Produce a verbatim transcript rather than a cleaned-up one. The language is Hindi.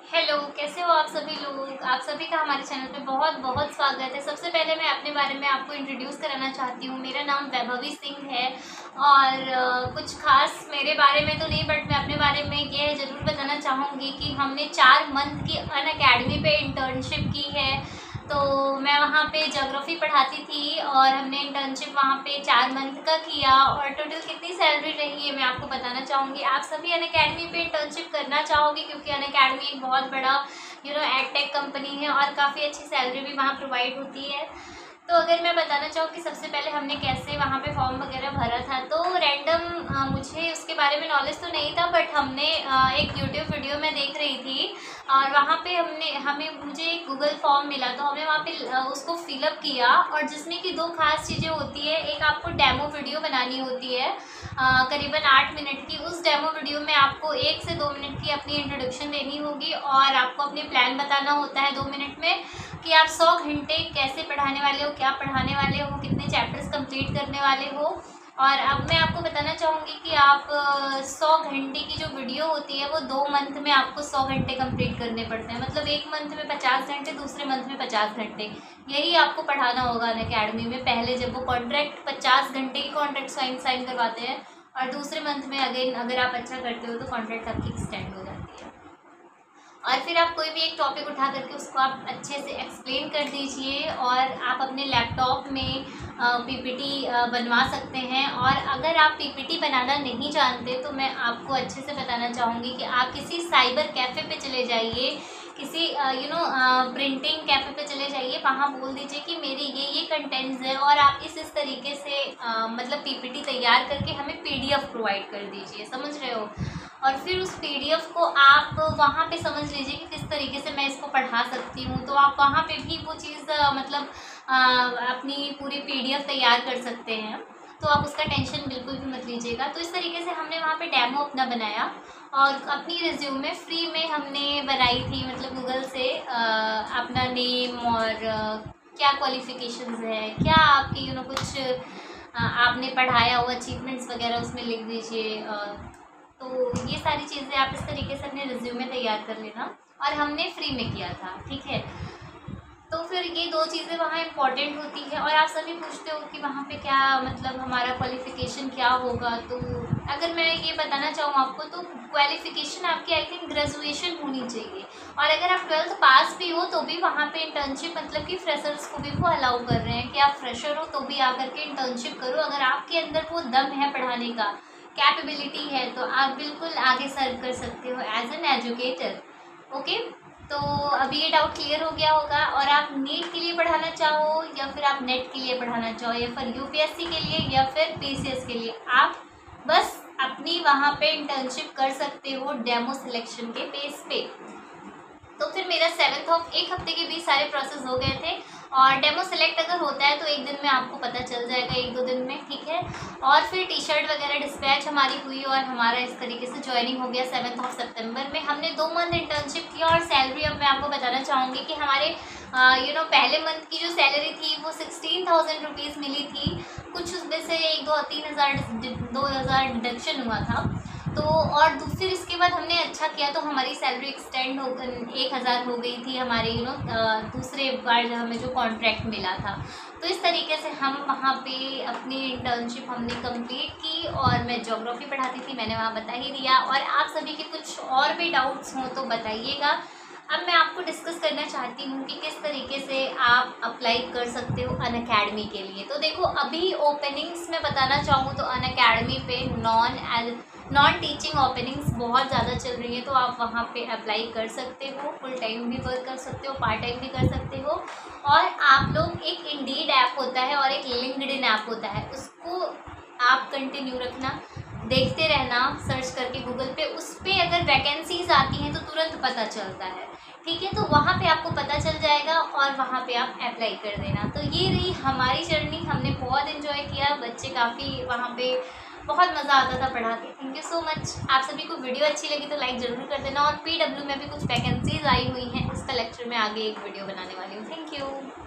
हेलो, कैसे हो आप सभी लोग। आप सभी का हमारे चैनल पे बहुत बहुत स्वागत है। सबसे पहले मैं अपने बारे में आपको इंट्रोड्यूस कराना चाहती हूँ। मेरा नाम वैभवी सिंह है और अ, कुछ खास मेरे बारे में तो नहीं, बट मैं अपने बारे में ये ज़रूर बताना चाहूँगी कि हमने चार मंथ की अनअकैडमी पे इंटर्नशिप की है। तो मैं वहाँ पे ज्योग्राफी पढ़ाती थी और हमने इंटर्नशिप वहाँ पे चार मंथ का किया और टोटल कितनी सैलरी रही है मैं आपको बताना चाहूँगी। आप सभी अनअकैडमी पे इंटर्नशिप करना चाहोगे क्योंकि अनअकैडमी एक बहुत बड़ा यू नो एडटेक कंपनी है और काफ़ी अच्छी सैलरी भी वहाँ प्रोवाइड होती है। तो अगर मैं बताना चाहूँ कि सबसे पहले हमने कैसे वहाँ पे फॉर्म वगैरह भरा था, तो रैंडम मुझे उसके बारे में नॉलेज तो नहीं था, बट हमने आ, एक यूट्यूब वीडियो में देख रही थी और वहाँ पे हमने हमें मुझे एक गूगल फॉर्म मिला, तो हमने वहाँ पे आ, उसको फिलअप किया और जिसमें कि दो खास चीज़ें होती है। एक आपको डेमो वीडियो बनानी होती है आ, करीबन आठ मिनट की। उस डेमो वीडियो में आपको एक से दो मिनट की अपनी इंट्रोडक्शन देनी होगी और आपको अपने प्लान बताना होता है दो मिनट में कि आप सौ घंटे कैसे पढ़ाने वाले हो, क्या पढ़ाने वाले हो, कितने चैप्टर्स कंप्लीट करने वाले हो। और अब मैं आपको बताना चाहूँगी कि आप सौ घंटे की जो वीडियो होती है वो दो मंथ में आपको सौ घंटे कंप्लीट करने पड़ते हैं। मतलब एक मंथ में पचास घंटे, दूसरे मंथ में पचास घंटे, यही आपको पढ़ाना होगा अनअकैडमी में। पहले जब वो कॉन्ट्रैक्ट पचास घंटे की कॉन्ट्रैक्ट साइन साइन करवाते हैं और दूसरे मंथ में अगेन अगर आप अच्छा करते हो तो कॉन्ट्रैक्ट आपकी एक्सटेंड हो जाती है। और फिर आप कोई भी एक टॉपिक उठा करके उसको आप अच्छे से एक्सप्लेन कर दीजिए और आप अपने लैपटॉप में पीपीटी बनवा सकते हैं। और अगर आप पीपीटी बनाना नहीं जानते तो मैं आपको अच्छे से बताना चाहूँगी कि आप किसी साइबर कैफ़े पे चले जाइए, किसी यू नो प्रिंटिंग कैफ़े पे चले जाइए, वहाँ बोल दीजिए कि मेरे ये ये कंटेंट्स है और आप इस इस तरीके से uh, मतलब पीपीटी तैयार करके हमें पीडीएफ प्रोवाइड कर दीजिए, समझ रहे हो। और फिर उस पीडीएफ को आप वहाँ पे समझ लीजिए कि किस तरीके से मैं इसको पढ़ा सकती हूँ, तो आप वहाँ पे भी वो चीज़ मतलब आ, अपनी पूरी पीडीएफ तैयार कर सकते हैं। तो आप उसका टेंशन बिल्कुल भी मत लीजिएगा। तो इस तरीके से हमने वहाँ पे डेमो अपना बनाया और अपनी रिज्यूमे फ्री में हमने बनाई थी, मतलब गूगल से आ, अपना नेम और आ, क्या क्वालिफिकेशंस है, क्या आपकी यू नो कुछ आ, आपने पढ़ाया हो, अचीवमेंट्स वगैरह उसमें लिख दीजिए। तो ये सारी चीज़ें आप इस तरीके से अपने रिज्यूमे तैयार कर लेना और हमने फ्री में किया था, ठीक है। तो फिर ये दो चीज़ें वहाँ इम्पॉर्टेंट होती है। और आप सभी पूछते हो कि वहाँ पे क्या मतलब हमारा क्वालिफ़िकेशन क्या होगा, तो अगर मैं ये बताना चाहूँ आपको तो क्वालिफ़िकेशन आपकी आई थिंक ग्रेजुएशन होनी चाहिए। और अगर आप ट्वेल्थ पास भी हो तो भी वहाँ पे इंटर्नशिप मतलब कि फ्रेशर्स को भी वो अलाउ कर रहे हैं कि आप फ्रेशर हो तो भी आकर के इंटर्नशिप करो। अगर आपके अंदर वो दम है पढ़ाने का, कैपेबिलिटी है, तो आप बिल्कुल आगे सर्व कर सकते हो एज एन एजुकेटर। ओके, तो अभी ये डाउट क्लियर हो गया होगा। और आप नीट के लिए पढ़ाना चाहो या फिर आप नेट के लिए पढ़ाना चाहो या फिर यूपीएससी के लिए या फिर पीसीएस के लिए, आप बस अपनी वहाँ पे इंटर्नशिप कर सकते हो डेमो सिलेक्शन के बेस पे। तो फिर मेरा सेवन्थ ऑफ एक हफ्ते के बीच सारे प्रोसेस हो गए थे और डेमो सेलेक्ट अगर होता है तो एक दिन में आपको पता चल जाएगा, एक दो दिन में, ठीक है। और फिर टी शर्ट वगैरह डिस्पैच हमारी हुई और हमारा इस तरीके से ज्वाइनिंग हो गया सेवन्थ ऑफ सितंबर में। हमने दो मंथ इंटर्नशिप किया और सैलरी अब मैं आपको बताना चाहूँगी कि हमारे यू नो पहले मंथ की जो सैलरी थी वो सिक्सटीन थाउजेंड रुपीज़ मिली थी। कुछ उसमें से एक दो तीन हज़ार दो हज़ार डिडक्शन हुआ था। तो और फिर इसके बाद हमने अच्छा किया तो हमारी सैलरी एक्सटेंड हो एक हज़ार हो गई थी हमारे यू नो दूसरे बार जब हमें जो कॉन्ट्रैक्ट मिला था। तो इस तरीके से हम वहाँ पे अपनी इंटर्नशिप हमने कंप्लीट की और मैं ज्योग्राफी पढ़ाती थी, मैंने वहाँ बता ही दिया। और आप सभी के कुछ और भी डाउट्स हों तो बताइएगा। अब मैं आपको डिस्कस करना चाहती हूँ कि किस तरीके से आप अप्लाई कर सकते हो अनअकैडमी के लिए। तो देखो, अभी ओपनिंग्स में बताना चाहूँ तो अनअकैडमी पे non as non teaching openings बहुत ज़्यादा चल रही है, तो आप वहाँ पे अप्लाई कर सकते हो। फुल टाइम भी वर्क कर सकते हो, पार्ट टाइम भी कर सकते हो। और आप लोग एक इंडीड ऐप होता है और एक लिंक्डइन ऐप होता है, उसको आप कंटिन्यू रखना, देखते रहना, सर्च करके गूगल पे। उस पर अगर वैकेंसीज आती हैं तो तुरंत पता चलता है, ठीक है। तो वहाँ पे आपको पता चल जाएगा और वहाँ पे आप अप्लाई कर देना। तो ये रही हमारी जर्नी, हमने बहुत इन्जॉय किया, बच्चे काफ़ी वहाँ पे बहुत मज़ा आता था पढ़ा के। Thank you so much. आप सभी को वीडियो अच्छी लगी तो लाइक ज़रूर कर देना। और पीडब्ल्यू में भी कुछ वैकेंसीज आई हुई हैं, उसका लेक्चर में आगे एक वीडियो बनाने वाली हूँ। Thank you.